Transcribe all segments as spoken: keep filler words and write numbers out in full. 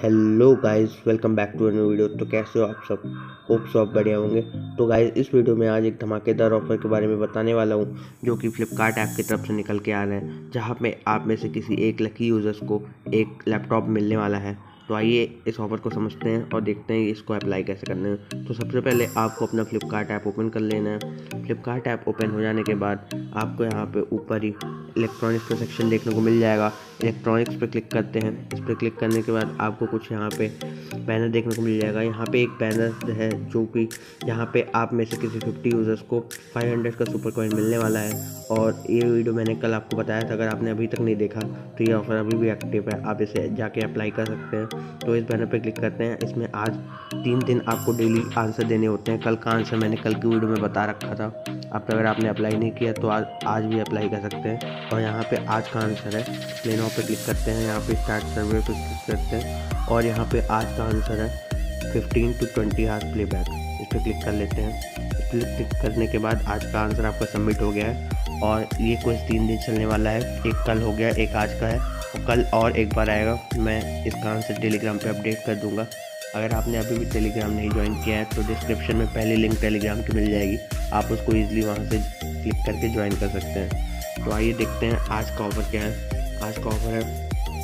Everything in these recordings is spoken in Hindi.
Hello guys, welcome back to new video. तो कैसे हो आप सब? होप सो आप बढ़िया होंगे। तो गाइस, इस वीडियो में आज एक धमाकेदार ऑफर के बारे में बताने वाला हूं, जो कि फ्लिपकार्ट ऐप की तरफ से निकल के आ रहा है, जहां पे आप में से किसी एक लकी यूज़र्स को एक लैपटॉप मिलने वाला है। तो आइए इस ऑफर को समझते हैं और देखते हैं इसको अप्लाई कैसे करना है। तो सबसे पहले आपको अपना फ्लिपकार्ट ऐप ओपन कर लेना है। फ्लिपकार्ट ऐप ओपन हो जाने के बाद आपको यहाँ पे ऊपर ही इलेक्ट्रॉनिक्स का सेक्शन देखने को मिल जाएगा। इलेक्ट्रॉनिक्स पे क्लिक करते हैं। इस पर क्लिक करने के बाद आपको कुछ यहाँ पे बैनर देखने को मिल जाएगा। यहाँ पे एक बैनर है जो कि यहाँ पे आप में से किसी फिफ्टी यूज़र्स को पाँच सौ का सुपर कॉइन मिलने वाला है। और ये वीडियो मैंने कल आपको बताया था, अगर आपने अभी तक नहीं देखा तो ये ऑफर अभी भी एक्टिव है, आप इसे जाके अप्लाई कर सकते हैं। तो इस बैनर पे क्लिक करते हैं। इसमें आज तीन दिन आपको डेली आंसर देने होते हैं। कल का आंसर मैंने कल की वीडियो में बता रखा था। आप अगर आपने अप्लाई नहीं किया तो आज आज भी अप्लाई कर सकते हैं। और यहाँ पे आज का आंसर है, प्ले नाउ पे क्लिक करते हैं। यहाँ पे स्टार्ट सर्वे पे क्लिक करते हैं और यहाँ पे आज का आंसर है fifteen to twenty hours playback. इस पर क्लिक कर लेते हैं। इस पर क्लिक करने के बाद आज का आंसर आपका सबमिट हो गया है और ये कुछ तीन दिन चलने वाला है। एक कल हो गया, एक आज का है और कल और एक बार आएगा। मैं इसका आंसर टेलीग्राम पे अपडेट कर दूंगा। अगर आपने अभी भी टेलीग्राम नहीं ज्वाइन किया है तो डिस्क्रिप्शन में पहली लिंक टेलीग्राम की मिल जाएगी, आप उसको ईजिली वहाँ से क्लिक करके ज्वाइन कर सकते हैं। तो आइए देखते हैं आज का ऑफ़र क्या है। आज का ऑफ़र है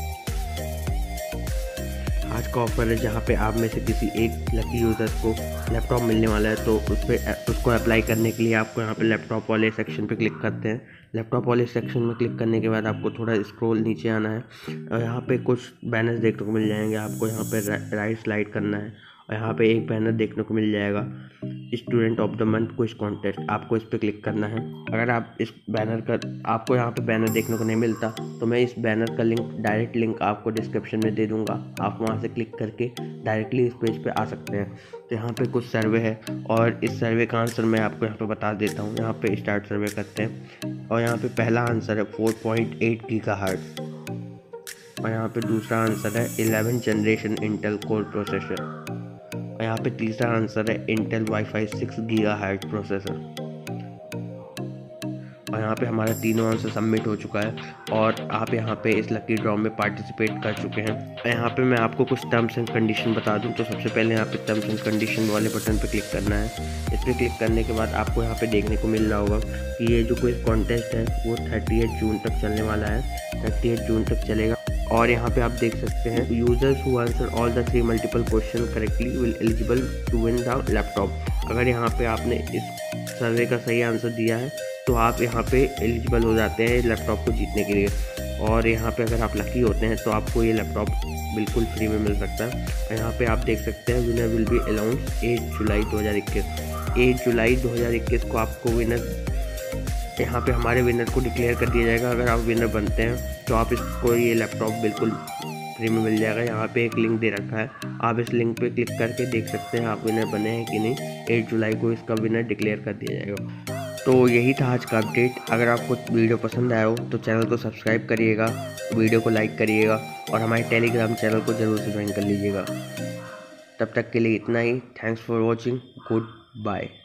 आज का ऑफ़र है जहाँ पे आप में से किसी एक लकी यूज़र्स को लैपटॉप मिलने वाला है। तो उस पर उसको अप्लाई करने के लिए आपको यहाँ पे लैपटॉप वाले सेक्शन पे क्लिक करते हैं। लैपटॉप वाले सेक्शन में क्लिक करने के बाद आपको थोड़ा स्क्रॉल नीचे आना है और यहाँ पे कुछ बैनर्स देखने को मिल जाएंगे। आपको यहाँ पे राइट स्लाइड करना है और यहाँ पे एक बैनर देखने को मिल जाएगा, student of the month quiz contest. आपको इस पर क्लिक करना है। अगर आप इस बैनर का आपको यहाँ पे बैनर देखने को नहीं मिलता तो मैं इस बैनर का लिंक डायरेक्ट लिंक आपको डिस्क्रिप्शन में दे दूँगा। आप वहाँ से क्लिक करके डायरेक्टली इस पेज पे आ सकते हैं। तो यहाँ पे कुछ सर्वे है और इस सर्वे का आंसर मैं आपको यहाँ पे बता देता हूँ। यहाँ पे स्टार्ट सर्वे करते हैं और यहाँ पे पहला आंसर है फोर पॉइंट एट गीगाहर्ट्ज़ और यहाँ पे दूसरा आंसर है eleven generation Intel core processor और यहाँ पे तीसरा आंसर है Intel WiFi six gigahertz processor. और यहाँ पे हमारा तीनों आंसर सबमिट हो चुका है और आप यहाँ पे इस लकी ड्रॉ में पार्टिसिपेट कर चुके हैं। यहाँ पे मैं आपको कुछ टर्म्स एंड कंडीशन बता दूं। तो सबसे पहले यहाँ पे टर्म्स एंड कंडीशन वाले बटन पे क्लिक करना है। इस पर क्लिक करने के बाद आपको यहाँ पे देखने को मिल रहा होगा कि ये जो कोई कॉन्टेस्ट है वो थर्टी एट जून तक चलने वाला है। थर्टी एट जून तक चलेगा और यहाँ पे आप देख सकते हैं users who answer all the three multiple question correctly will eligible to win the laptop. अगर यहाँ पे आपने इस सर्वे का सही आंसर दिया है तो आप यहाँ पे एलिजिबल हो जाते हैं लैपटॉप को जीतने के लिए। और यहाँ पे अगर आप लकी होते हैं तो आपको ये लैपटॉप बिल्कुल फ्री में मिल सकता है। और यहाँ पे आप देख सकते हैं winner will be announce at July दो हज़ार इक्कीस। एट जुलाई दो हज़ार इक्कीस को आपको विनर यहाँ पे हमारे विनर को डिक्लेयर कर दिया जाएगा। अगर आप विनर बनते हैं तो आप इसको ये लैपटॉप बिल्कुल फ्री में मिल जाएगा। यहाँ पे एक लिंक दे रखा है, आप इस लिंक पे क्लिक करके देख सकते हैं आप विनर बने हैं कि नहीं। एट जुलाई को इसका विनर डिक्लेयर कर दिया जाएगा। तो यही था आज का अपडेट। अगर आपको वीडियो पसंद आया हो तो चैनल को सब्सक्राइब करिएगा, वीडियो को लाइक करिएगा और हमारे टेलीग्राम चैनल को ज़रूर से ज्वाइन कर लीजिएगा। तब तक के लिए इतना ही। Thanks for watching. Good bye.